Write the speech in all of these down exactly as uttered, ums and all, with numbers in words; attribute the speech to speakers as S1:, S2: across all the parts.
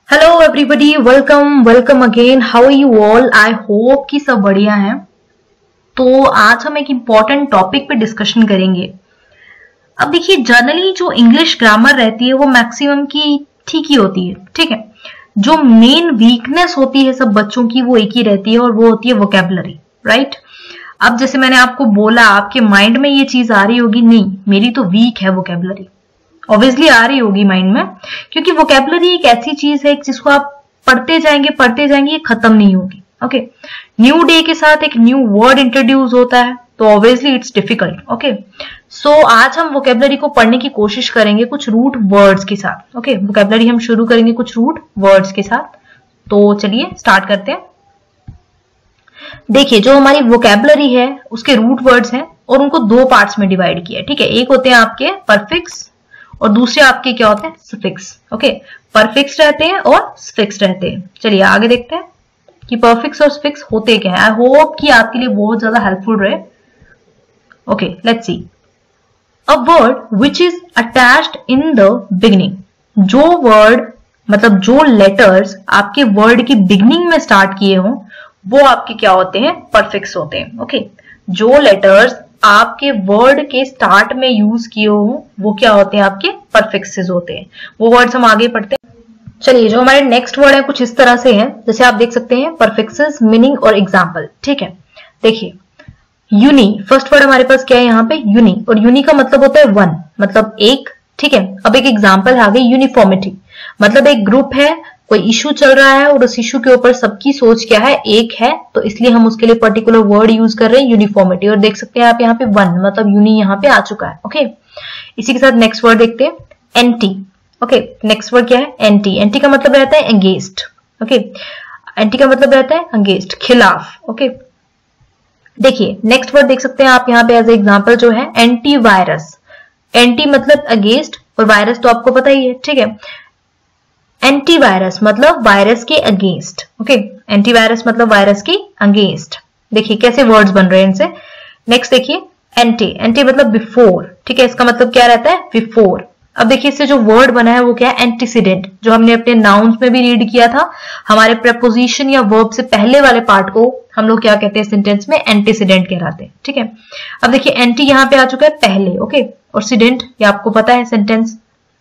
S1: Hello everybody, welcome welcome again. How are you all? I hope कि सब बढ़िया हैं। तो आज हम एक इम्पॉर्टेंट टॉपिक पे डिस्कशन करेंगे। अब देखिए, जनरली जो इंग्लिश ग्रामर रहती है वो मैक्सिमम की ठीक ही होती है, ठीक है। जो मेन वीकनेस होती है सब बच्चों की वो एक ही रहती है और वो होती है वोकैबुलरी, राइट। अब जैसे मैंने आपको बोला, आपके माइंड में ये चीज आ रही होगी, नहीं मेरी तो वीक है वोकैबुलरी। ऑब्वियसली आ रही होगी माइंड में, क्योंकि वोकैबुलरी एक ऐसी चीज है जिसको आप पढ़ते जाएंगे पढ़ते जाएंगे, ये खत्म नहीं होगी। ओके, न्यू डे के साथ एक न्यू वर्ड इंट्रोड्यूस होता है, तो obviously it's difficult. Okay, so आज हम वोकैबुलरी को पढ़ने की कोशिश करेंगे कुछ रूट वर्ड्स के साथ। ओके, वोकैबुलरी हम शुरू करेंगे कुछ रूट वर्ड्स के साथ। तो चलिए स्टार्ट करते हैं। देखिए, जो हमारी वोकैबुलरी है उसके रूट वर्ड्स हैं और उनको दो पार्ट्स में डिवाइड किया है, ठीक है। एक होते हैं आपके परफिक्स और दूसरे आपके क्या होते हैं, सफिक्स। ओके, परफिक्स रहते हैं और सफिक्स रहते हैं। चलिए आगे देखते हैं कि परफिक्स और सफिक्स होते क्या है। आई होप कि आपके लिए बहुत ज्यादा हेल्पफुल रहे। Okay, let's see. A word which is attached in the beginning. जो वर्ड मतलब जो लेटर्स आपके वर्ड की बिगिनिंग में स्टार्ट किए हों वो आपके क्या होते हैं, परफिक्स होते हैं। ओके, जो लेटर्स आपके वर्ड के स्टार्ट में यूज किए हो वो क्या होते हैं, आपके परफिक्सेस होते हैं। वो वर्ड्स हम आगे पढ़ते हैं। चलिए, जो हमारे नेक्स्ट वर्ड है कुछ इस तरह से हैं, जैसे आप देख सकते हैं परफिक्सेस, मीनिंग और एग्जाम्पल, ठीक है। देखिए, यूनी फर्स्ट वर्ड हमारे पास क्या है यहाँ पे, यूनी। और यूनी का मतलब होता है वन, मतलब एक, ठीक है। अब एक एग्जाम्पल आ गई यूनिफॉर्मिटी, मतलब एक ग्रुप है, कोई इशू चल रहा है और उस इशू के ऊपर सबकी सोच क्या है, एक है, तो इसलिए हम उसके लिए पर्टिकुलर वर्ड यूज कर रहे हैं यूनिफॉर्मिटी। और देख सकते हैं आप यहाँ पे वन, मतलब यूनी यहाँ पे आ चुका है। ओके, इसी के साथ नेक्स्ट वर्ड देखते हैं, एंटी। ओके, नेक्स्ट वर्ड क्या है, एंटी। एंटी का मतलब रहता है अगेंस्ट। ओके, एंटी का मतलब रहता है अगेंस्ट, खिलाफ। ओके, देखिए नेक्स्ट वर्ड देख सकते हैं आप यहाँ पे एज एग्जाम्पल जो है एंटी वायरस। एंटी मतलब अगेंस्ट और वायरस तो आपको पता ही है, ठीक है। एंटीवायरस मतलब वायरस के अगेंस्ट। ओके, एंटीवायरस मतलब वायरस के अगेंस्ट। देखिए कैसे वर्ड्स बन रहे हैं इनसे। नेक्स्ट देखिए, एंटी। एंटी मतलब बिफोर, ठीक है। इसका मतलब क्या रहता है, बिफोर। अब देखिए इससे जो वर्ड बना है वो क्या है, एंटीसीडेंट, जो हमने अपने नाउन्स में भी रीड किया था। हमारे प्रेपोजिशन या वर्ब से पहले वाले पार्ट को हम लोग क्या कहते हैं सेंटेंस में, एंटीसीडेंट कहलाते हैं, ठीक है। अब देखिए एंटी यहाँ पे आ चुका है पहले, ओके, और सीडेंट ये आपको पता है सेंटेंस।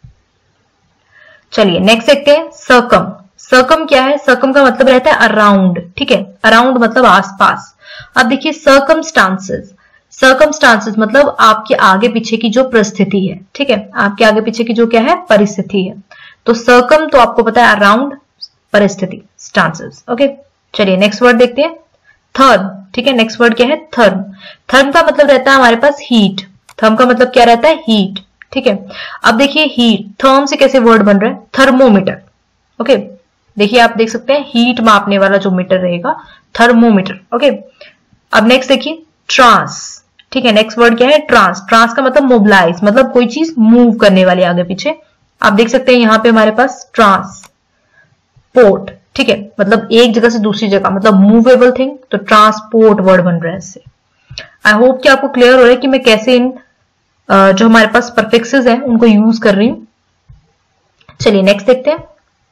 S1: चलिए नेक्स्ट देखते हैं, सर्कम। सर्कम क्या है, सर्कम का मतलब रहता है अराउंड, ठीक है। अराउंड मतलब आसपास। अब देखिए सर्कमस्टांसेस। सर्कमस्टांसेस मतलब आपके आगे पीछे की जो परिस्थिति है, ठीक है। आपके आगे पीछे की जो क्या है, परिस्थिति है। तो सर्कम तो आपको पता है अराउंड, परिस्थिति, स्टांसेस। ओके, चलिए नेक्स्ट वर्ड देखते हैं, थर्म, ठीक है। नेक्स्ट वर्ड क्या है, थर्म। थर्म का मतलब रहता है हमारे पास हीट। थर्म का मतलब क्या रहता है, हीट, ठीक है। अब देखिए हीट, थर्म से कैसे वर्ड बन रहा है, थर्मोमीटर। ओके, देखिए आप देख सकते हैं हीट मापने वाला जो मीटर रहेगा, थर्मोमीटर। ओके, अब नेक्स्ट देखिए, ट्रांस, ठीक है। नेक्स्ट वर्ड क्या है, ट्रांस। ट्रांस का मतलब मोबिलाइज, मतलब कोई चीज मूव करने वाली आगे पीछे। आप देख सकते हैं यहाँ पे हमारे पास ट्रांसपोर्ट, ठीक है, मतलब एक जगह से दूसरी जगह, मतलब मूवेबल थिंग, तो ट्रांसपोर्ट वर्ड बन रहा है इससे। आई होप कि आपको क्लियर हो रहा है कि मैं कैसे इन Uh, जो हमारे पास परफिक्सेस हैं उनको यूज कर रही हूं। चलिए नेक्स्ट देखते हैं।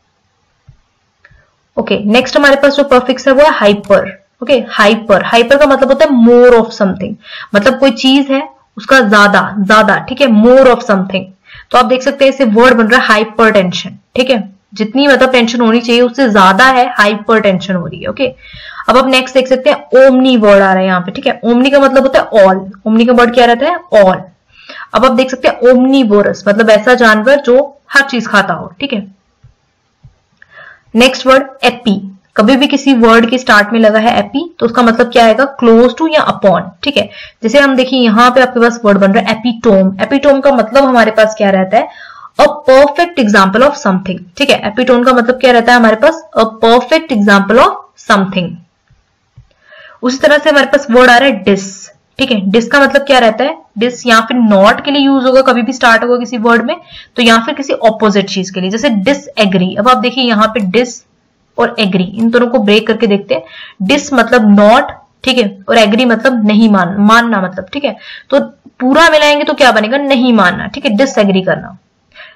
S1: ओके, नेक्स्ट हमारे पास जो परफिक्स है वो है हाइपर। Okay, hyper. हाइपर का मतलब होता है मोर ऑफ समथिंग, मतलब कोई चीज है उसका ज्यादा ज्यादा, ठीक है, मोर ऑफ समथिंग। तो आप देख सकते हैं इसे वर्ड बन रहा है हाइपर टेंशन, ठीक है। जितनी मतलब टेंशन होनी चाहिए उससे ज्यादा है, हाइपर टेंशन हो रही है। ओके, अब आप नेक्स्ट देख सकते हैं, ओमनी वर्ड आ रहा है यहाँ पे, ठीक है। ओमनी का मतलब होता है ऑल। ओमनी का वर्ड क्या रहता है, ऑल। अब आप देख सकते हैं ओमनीवोरस, मतलब ऐसा जानवर जो हर चीज खाता हो, ठीक है। Next word epi. कभी भी किसी वर्ड के स्टार्ट में लगा है एपी तो उसका मतलब क्या आएगा, क्लोज टू या अपॉन, ठीक है। जैसे हम देखिए यहाँ पे आपके पास वर्ड बन रहा है एपिटोम। एपिटोम का मतलब हमारे पास क्या रहता है, a perfect example of something, ठीक है। एपिटोम का मतलब क्या रहता है हमारे पास, a perfect example of something. उसी तरह से हमारे पास वर्ड आ रहा है डिस, ठीक है। डिस का मतलब क्या रहता है, डिस यहाँ फिर नॉट के लिए यूज होगा, कभी भी स्टार्ट होगा किसी वर्ड में, तो यहाँ फिर किसी ऑपोजिट चीज के लिए, जैसे डिसएग्री। अब आप देखिए यहाँ पे डिस और एग्री, इन दोनों को ब्रेक करके देखते हैं। डिस मतलब नॉट, ठीक है, और एग्री मतलब नहीं मान, मानना मतलब, ठीक है। तो पूरा मिलाएंगे तो क्या बनेगा, नहीं मानना, ठीक है, डिसएग्री करना।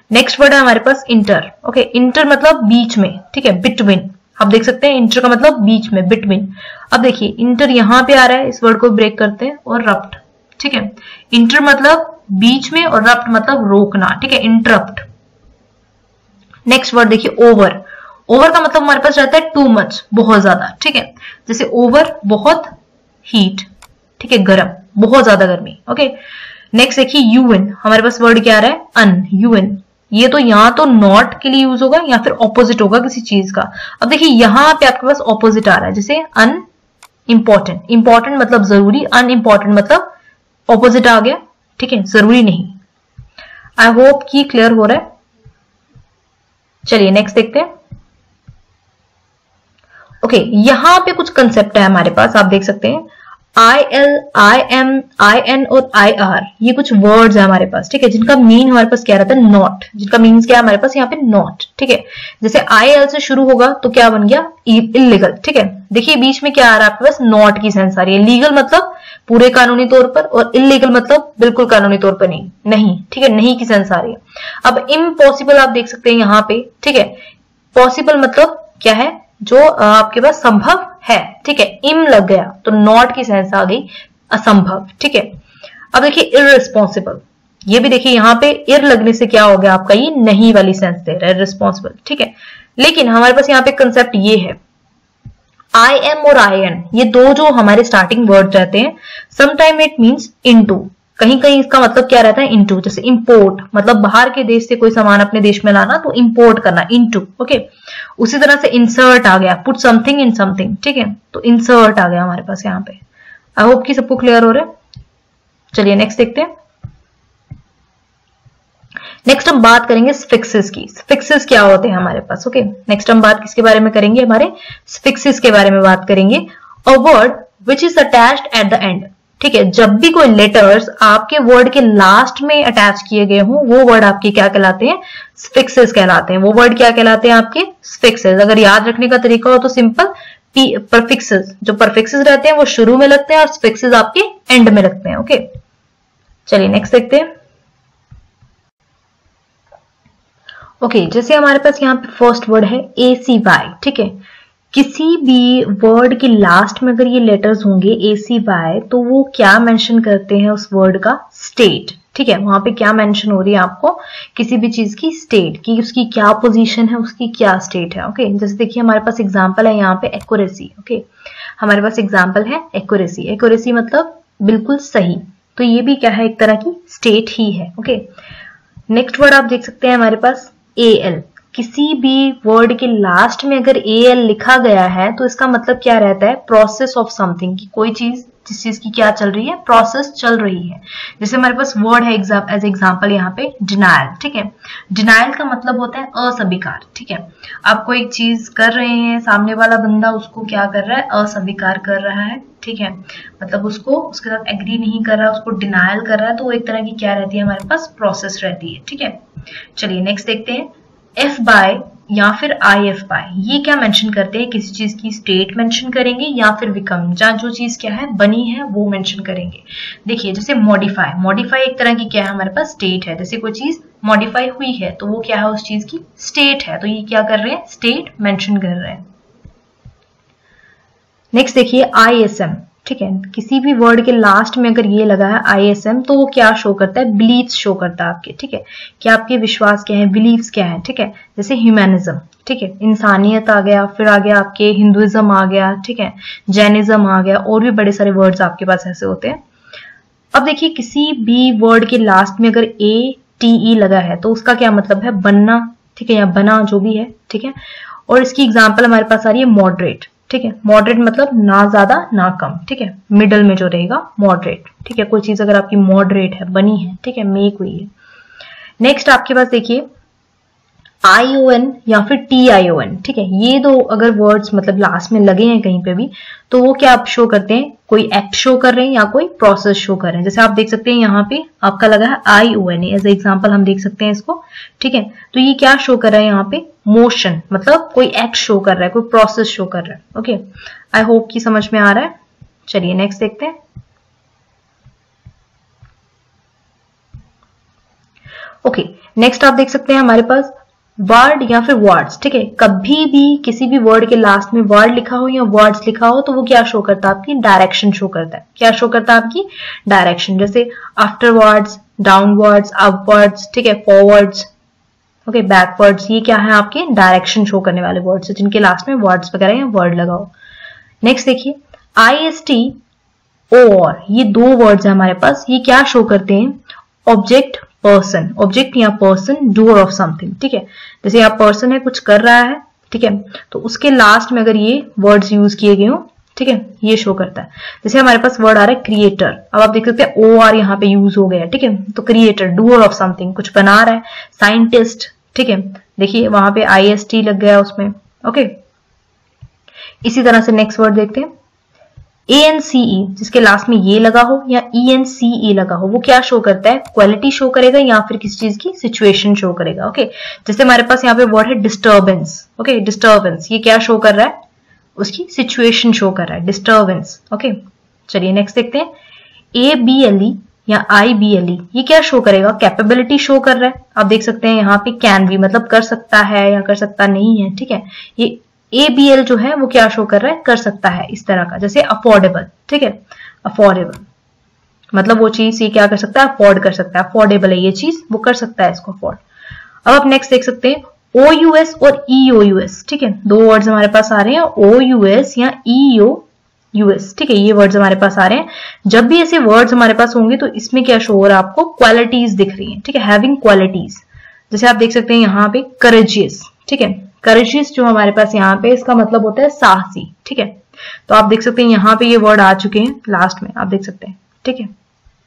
S1: नेक्स्ट वर्ड है हमारे पास इंटर। ओके, इंटर मतलब बीच में, ठीक है, बिटवीन। आप देख सकते हैं इंटर का मतलब बीच में, बिटवीन। अब देखिए इंटर यहां पे आ रहा है, इस वर्ड को ब्रेक करते हैं, और रप्ट, ठीक है। इंटर मतलब बीच में और रप्ट मतलब रोकना, ठीक है, इंटरप्ट। नेक्स्ट वर्ड देखिए ओवर। ओवर का मतलब हमारे पास रहता है टू मच, बहुत ज्यादा, ठीक है। जैसे ओवर बहुत, हीट, ठीक है, गर्म, बहुत ज्यादा गर्मी। ओके, नेक्स्ट देखिए यूएन। हमारे पास वर्ड क्या आ रहा है, अन, यूएन। ये तो यहाँ तो नॉट के लिए यूज होगा या फिर ऑपोजिट होगा किसी चीज का। अब देखिए यहां पे आपके पास ऑपोजिट आ रहा है, जैसे अन इंपॉर्टेंट। इंपॉर्टेंट मतलब जरूरी, अन इंपॉर्टेंट मतलब ऑपोजिट आ गया, ठीक है, जरूरी नहीं। आई होप कि क्लियर हो रहा है। चलिए नेक्स्ट देखते हैं। ओके okay, यहां पे कुछ कंसेप्ट है हमारे पास, आप देख सकते हैं I L, I M, I N और आई आर, ये कुछ वर्ड्स है हमारे पास, ठीक है, जिनका मीन हमारे पास क्या रहता है, नॉट। जिनका मीन्स क्या है हमारे पास यहाँ पे, नॉट, ठीक है। जैसे आई एल से शुरू होगा तो क्या बन गया, इलीगल, ठीक है। देखिए बीच में क्या आ रहा है आपके पास, नॉट की सेंस आ रही है। लीगल मतलब पूरे कानूनी तौर पर, और इलीगल मतलब बिल्कुल कानूनी तौर पर नहीं, नहीं, ठीक है, नहीं की सेंस आ रही है। अब इम्पॉसिबल आप देख सकते हैं यहाँ पे, ठीक है। पॉसिबल मतलब क्या है, जो आपके पास संभव है, ठीक है। इम लग गया तो नॉट की सेंस आ गई, असंभव, ठीक है। अब देखिए इररिस्पॉन्सिबल, ये भी देखिए यहाँ पे इर लगने से क्या हो गया आपका, ये नहीं वाली सेंस दे रहा है, रिस्पॉन्सिबल, ठीक है। लेकिन हमारे पास यहाँ पे कंसेप्ट ये है, आई एम और आई एन, ये दो जो हमारे स्टार्टिंग वर्ड रहते हैं, समटाइम इट मीन्स इनटू, कहीं कहीं इसका मतलब क्या रहता है, इनटू। जैसे इंपोर्ट मतलब बाहर के देश से कोई सामान अपने देश में लाना, तो इंपोर्ट करना, इनटू। ओके, उसी तरह से इंसर्ट आ गया, पुट समथिंग इन समथिंग, ठीक है, तो इंसर्ट आ गया हमारे पास यहाँ पे। आई होप कि सबको क्लियर हो रहा है। चलिए नेक्स्ट देखते हैं। नेक्स्ट हम बात करेंगे स्फिक्सेस की। स्फिक्सेस क्या होते हैं हमारे पास, ओके। नेक्स्ट हम बात किसके बारे में करेंगे, हमारे स्फिक्सेस के बारे में बात करेंगे। A word which is attached at the end, ठीक है, जब भी कोई लेटर्स आपके वर्ड के लास्ट में अटैच किए गए हों, वो वर्ड आपके क्या कहलाते हैं, स्फिक्सेस कहलाते हैं। वो वर्ड क्या कहलाते हैं आपके, स्फिक्सेस। अगर याद रखने का तरीका हो तो सिंपल, परफिक्सेस, जो परफिक्सेस रहते हैं वो शुरू में लगते हैं और स्फिक्सेस आपके एंड में लगते हैं। ओके, चलिए नेक्स्ट देखते हैं। ओके okay, जैसे हमारे पास यहाँ पे फर्स्ट वर्ड है ए सी वाई, ठीक है। किसी भी वर्ड के लास्ट में अगर ये लेटर्स होंगे ए सी वाई, तो वो क्या मेंशन करते हैं उस वर्ड का, स्टेट, ठीक है। वहां पे क्या मेंशन हो रही है आपको, किसी भी चीज की स्टेट की, उसकी क्या पोजीशन है, उसकी क्या स्टेट है। Okay okay? जैसे देखिए हमारे पास एग्जांपल है यहाँ पे एक्यूरेसी। ओके, हमारे पास एग्जांपल है एक्यूरेसी। एक्यूरेसी मतलब बिल्कुल सही, तो ये भी क्या है, एक तरह की स्टेट ही है। ओके, नेक्स्ट वर्ड आप देख सकते हैं हमारे पास ए एल। किसी भी वर्ड के लास्ट में अगर ए एल लिखा गया है तो इसका मतलब क्या रहता है, प्रोसेस ऑफ समथिंग, की कोई चीज, जिस चीज की क्या चल रही है, प्रोसेस चल रही है। जैसे हमारे पास वर्ड है एज एग्जांपल यहाँ पे डिनायल, ठीक है। डिनायल का मतलब होता है अस्वीकार, ठीक है। आप कोई एक चीज कर रहे हैं, सामने वाला बंदा उसको क्या कर रहा है, अस्वीकार कर रहा है, ठीक है, मतलब उसको उसके साथ एग्री नहीं कर रहा, उसको डिनायल कर रहा है, तो वो एक तरह की क्या रहती है, हमारे पास प्रोसेस रहती है, ठीक है। चलिए नेक्स्ट देखते हैं। एफ बाय या फिर आई एफ बाय, ये क्या मेंशन करते हैं, किसी चीज की स्टेट मेंशन करेंगे या फिर विकम, जहां जो चीज क्या है बनी है वो मेंशन करेंगे। देखिए जैसे मॉडिफाई, मॉडिफाई एक तरह की क्या है, हमारे पास स्टेट है। जैसे कोई चीज मॉडिफाई हुई है तो वो क्या है, उस चीज की स्टेट है, तो ये क्या कर रहे हैं, स्टेट मेंशन कर रहे हैं। नेक्स्ट देखिए आई एस एम, ठीक है। किसी भी वर्ड के लास्ट में अगर ये लगा है आई एस एम, तो वो क्या शो करता है, बिलीव्स शो करता है आपके, ठीक है, कि आपके विश्वास क्या है, बिलीव्स क्या है, ठीक है। जैसे ह्यूमैनिज्म, ठीक है, इंसानियत आ गया, फिर आ गया आपके हिंदुइज्म आ गया, ठीक है, जैनिज्म आ गया, और भी बड़े सारे वर्ड्स आपके पास ऐसे होते हैं। अब देखिए किसी भी वर्ड के लास्ट में अगर ए टी ई लगा है तो उसका क्या मतलब है, बनना, ठीक है, या बना, जो भी है, ठीक है। और इसकी एग्जाम्पल हमारे पास आ रही है मॉडरेट, ठीक है। मॉडरेट मतलब ना ज्यादा ना कम, ठीक है, मिडल में जो रहेगा मॉडरेट, ठीक है। कोई चीज अगर आपकी मॉडरेट है, बनी है, ठीक है, मेक हुई है। नेक्स्ट आपके पास देखिए आई ओ एन या फिर टी आई ओ एन, ठीक है। ये दो अगर वर्ड्स मतलब लास्ट में लगे हैं कहीं पे भी, तो वो क्या आप शो करते हैं, कोई एक्ट शो कर रहे हैं या कोई प्रोसेस शो कर रहे हैं। जैसे आप देख सकते हैं यहाँ पे आपका लगा है I O N, as example हम देख सकते हैं इसको, ठीक है। तो ये क्या शो कर रहा है यहाँ पे, मोशन, मतलब कोई एक्ट शो कर रहा है, कोई प्रोसेस शो कर रहा है। ओके, आई होप कि समझ में आ रहा है। चलिए नेक्स्ट देखते हैं। ओके, नेक्स्ट आप देख सकते हैं हमारे पास वर्ड या फिर वर्ड्स, ठीक है। कभी भी किसी भी वर्ड के लास्ट में वर्ड लिखा हो या वर्ड्स लिखा हो तो वो क्या शो करता है, आपकी डायरेक्शन शो करता है। क्या शो करता है, आपकी डायरेक्शन। जैसे आफ्टरवर्ड्स, डाउनवर्ड्स, अपवर्ड्स, ठीक है, फॉरवर्ड्स, ओके, बैकवर्ड्स, ये क्या है आपके डायरेक्शन शो करने वाले वर्ड्स जिनके लास्ट में वर्ड्स वगैरह या वर्ड लगाओ। नेक्स्ट देखिए आई एस टी और, ये दो वर्ड्स है हमारे पास, ये क्या शो करते हैं, ऑब्जेक्ट, पर्सन, ऑब्जेक्ट या पर्सन, डूअर ऑफ समथिंग, ठीक है। जैसे आप पर्सन है, कुछ कर रहा है, ठीक है, तो उसके लास्ट में अगर ये वर्ड्स यूज किए गए हो, ठीक है, ये शो करता है। जैसे हमारे पास वर्ड आ रहा है क्रिएटर, अब आप देख सकते हैं ओ आर यहाँ पे यूज हो गया, ठीक है, तो क्रिएटर, डूअर ऑफ समथिंग, कुछ बना रहा है। साइंटिस्ट, ठीक है, देखिए वहां पे आई एस टी लग गया उसमें, ओके। इसी तरह से नेक्स्ट वर्ड देखते हैं ए एन सी ई, जिसके लास्ट में ये लगा हो या ई एन सी ई लगा हो, वो क्या शो करता है, क्वालिटी शो करेगा या फिर किसी चीज की सिचुएशन शो करेगा, ओके। जैसे हमारे पास यहाँ पे वर्ड है डिस्टर्बेंस, ओके, डिस्टर्बेंस, ये क्या शो कर रहा है, उसकी सिचुएशन शो कर रहा है, डिस्टर्बेंस, ओके। चलिए नेक्स्ट देखते हैं ए बी एल ई या आई बी एल ई, ये क्या शो करेगा, कैपेबिलिटी शो कर रहा है। आप देख सकते हैं यहाँ पे कैन बी, मतलब कर सकता है या कर सकता नहीं है, ठीक है। ये ए बी एल जो है वो क्या शो कर रहा है, कर सकता है, इस तरह का। जैसे अफोर्डेबल, ठीक है, अफोर्डेबल मतलब वो चीज ये क्या कर सकता है, अफोर्ड कर सकता है, अफोर्डेबल है ये चीज, वो कर सकता है इसको अफोर्ड। अब आप नेक्स्ट देख सकते हैं ओ यू एस और ई ओ यू एस, ठीक है, दो वर्ड्स हमारे पास आ रहे हैं, ओ यू एस या ई ओ यू एस, ठीक है, ये वर्ड्स हमारे पास आ रहे हैं। जब भी ऐसे वर्ड्स हमारे पास होंगे तो इसमें क्या शो हो रहा है, आपको क्वालिटीज दिख रही है, ठीक है, हैविंग क्वालिटीज। जैसे आप देख सकते हैं यहाँ पे करेजियस, ठीक है, करेजियस जो हमारे पास यहाँ पे इसका मतलब होता है साहसी, ठीक है। तो आप देख सकते हैं यहाँ पे ये वर्ड आ चुके हैं लास्ट में, आप देख सकते हैं, ठीक है।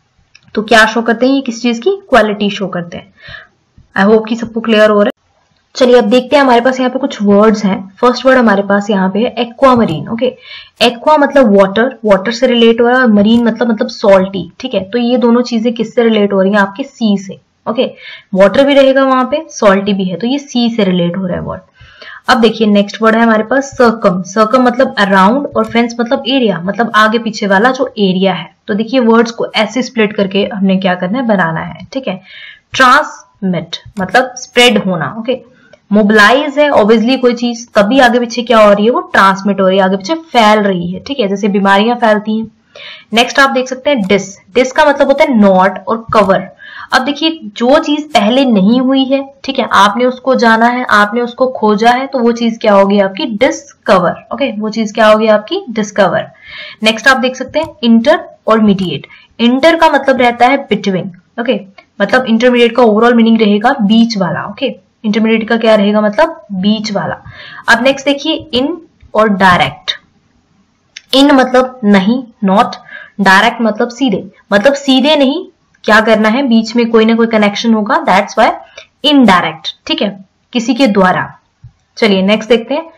S1: तो क्या शो करते हैं, ये किस चीज की क्वालिटी शो करते हैं। आई होप कि सबको क्लियर हो रहा है। चलिए अब देखते हैं हमारे पास यहाँ पे कुछ वर्ड्स हैं। फर्स्ट वर्ड हमारे पास यहाँ पे है एक्वा मरीन, ओके। एक्वा मतलब वाटर, वाटर से रिलेट हो रहा है, और मरीन मतलब मतलब सॉल्टी, ठीक है। तो ये दोनों चीजें किससे रिलेट हो रही है, आपके सी से, ओके। वाटर भी रहेगा वहां पे, सॉल्टी भी है, तो ये सी से रिलेट हो रहा है वर्ड। अब देखिए नेक्स्ट वर्ड है हमारे पास सर्कम, सर्कम मतलब अराउंड, और फेंस मतलब एरिया, मतलब आगे पीछे वाला जो एरिया है। तो देखिए वर्ड्स को ऐसे स्प्लिट करके हमने क्या करना है, बनाना है, ठीक है। ट्रांसमिट मतलब स्प्रेड होना, ओके। मोबिलाइज है ऑब्वियसली कोई चीज, तभी आगे पीछे क्या हो रही है, वो ट्रांसमिट हो रही है, आगे पीछे फैल रही है, ठीक है, जैसे बीमारियां फैलती हैं। नेक्स्ट आप देख सकते हैं डिस, डिस का मतलब होता है नॉट और कवर। अब देखिए जो चीज पहले नहीं हुई है, ठीक है, आपने उसको जाना है, आपने उसको खोजा है, तो वो चीज क्या होगी आपकी, डिस्कवर, ओके, वो चीज क्या होगी आपकी, डिस्कवर। नेक्स्ट आप देख सकते हैं इंटर और मीडिएट। इंटर का मतलब रहता है बिटवीन, ओके, मतलब इंटरमीडिएट का ओवरऑल मीनिंग रहेगा बीच वाला, ओके। इंटरमीडिएट का क्या रहेगा, मतलब बीच वाला। अब नेक्स्ट देखिए इन और डायरेक्ट। इन मतलब नहीं, नॉट, डायरेक्ट मतलब सीधे, मतलब सीधे नहीं, क्या करना है, बीच में कोई ना कोई कनेक्शन होगा, दैट्स वाई इनडायरेक्ट, ठीक है, किसी के द्वारा। चलिए नेक्स्ट देखते हैं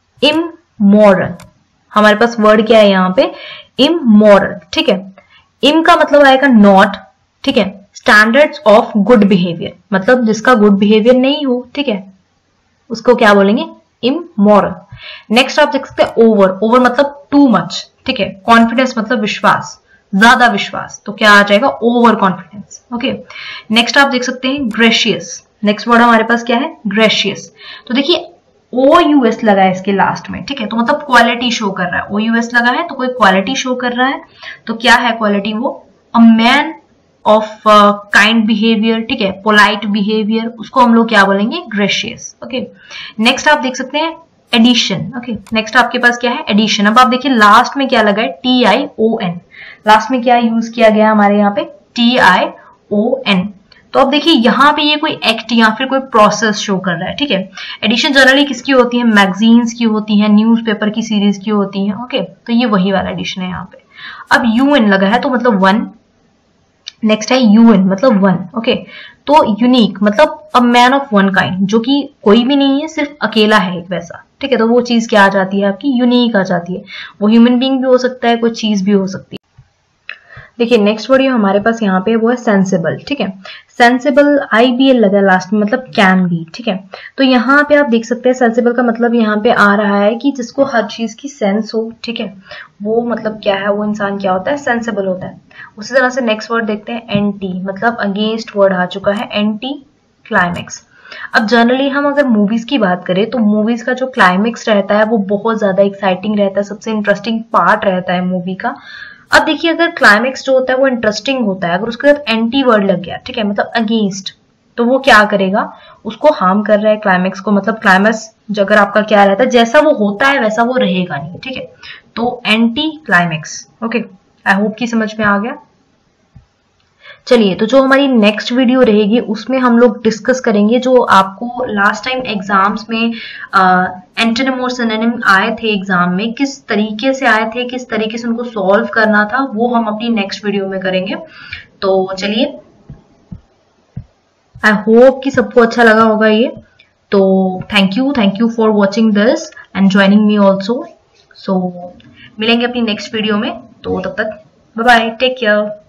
S1: इमोरल। हमारे पास वर्ड क्या है यहाँ पे, इमोरल, ठीक है। इम का मतलब आएगा नॉट, ठीक है। स्टैंडर्ड्स ऑफ गुड बिहेवियर मतलब जिसका गुड बिहेवियर नहीं हो, ठीक है, उसको क्या बोलेंगे, इमोरल। नेक्स्ट आप देख सकते हैं ओवर, ओवर मतलब टू मच, ठीक है। कॉन्फिडेंस मतलब विश्वास, ज्यादा विश्वास, तो क्या आ जाएगा, ओवर कॉन्फिडेंस, ओके। नेक्स्ट आप देख सकते हैं ग्रेशियस। नेक्स्ट वर्ड हमारे पास क्या है, ग्रेशियस। तो देखिए ओ यू एस लगा है इसके लास्ट में, ठीक है, तो मतलब क्वालिटी शो कर रहा है, ओ यू एस लगा है तो कोई क्वालिटी शो कर रहा है। तो क्या है क्वालिटी, वो a man of kind behaviour, ठीक है, पोलाइट बिहेवियर, उसको हम लोग क्या बोलेंगे, ग्रेशियस, ओके। नेक्स्ट आप देख सकते हैं एडिशन, ओके। नेक्स्ट आपके पास क्या है, एडिशन। अब आप देखिए लास्ट में क्या लगा है, T I O N, last में क्या यूज किया गया हमारे यहाँ पे, टी आई ओ एन। तो अब देखिए यहाँ पे ये कोई एक्ट या फिर कोई प्रोसेस शो कर रहा है, ठीक है। एडिशन जनरली किसकी होती है, मैगजीन्स की होती है, न्यूज़पेपर की सीरीज की होती है, ओके। तो ये वही वाला एडिशन है यहाँ पे। अब यूएन लगा है तो मतलब वन, नेक्स्ट है यूएन मतलब वन, ओके। तो यूनिक मतलब a man of one kind, जो कि कोई भी नहीं है, सिर्फ अकेला है एक वैसा, ठीक है। तो वो चीज क्या आ जाती है आपकी, यूनिक आ जाती है। वो ह्यूमन बीइंग भी हो सकता है, कोई चीज भी हो सकती है। देखिए नेक्स्ट वर्ड हमारे पास यहाँ पे वो है सेंसिबल, ठीक है। सेंसिबल आई बी एल लगा लास्ट में, मतलब कैन बी, ठीक है। तो यहाँ पे आप देख सकते हैं सेंसिबल का मतलब यहाँ पे आ रहा है कि जिसको हर चीज की सेंस हो, ठीक है, वो मतलब क्या है, वो इंसान क्या होता है, सेंसिबल होता है। उसी तरह से नेक्स्ट वर्ड देखते हैं एंटी, मतलब अगेंस्ट वर्ड आ चुका है, एंटी क्लाइमेक्स। अब जनरली हम अगर मूवीज की बात करें तो मूवीज का जो क्लाइमेक्स रहता है वो बहुत ज्यादा एक्साइटिंग रहता है, सबसे इंटरेस्टिंग पार्ट रहता है मूवी का। अब देखिए अगर क्लाइमेक्स जो होता है वो इंटरेस्टिंग होता है, अगर उसके साथ एंटी वर्ड लग गया, ठीक है, मतलब अगेंस्ट, तो वो क्या करेगा, उसको हार्म कर रहा है क्लाइमेक्स को, मतलब क्लाइमेक्स अगर आपका क्या रहता है, जैसा वो होता है वैसा वो रहेगा नहीं, ठीक है, तो anti climax. Okay, I hope कि समझ में आ गया। चलिए, तो जो हमारी नेक्स्ट वीडियो रहेगी उसमें हम लोग डिस्कस करेंगे जो आपको लास्ट टाइम एग्जाम्स में एंटोनिम और सिनोनिम आए थे एग्जाम में, किस तरीके से आए थे, किस तरीके से उनको सॉल्व करना था, वो हम अपनी नेक्स्ट वीडियो में करेंगे। तो चलिए, आई होप कि सबको अच्छा लगा होगा ये। तो thank you thank you for watching this and joining me also. So मिलेंगे अपनी नेक्स्ट वीडियो में, तो तब तक बाय बाय, टेक केयर।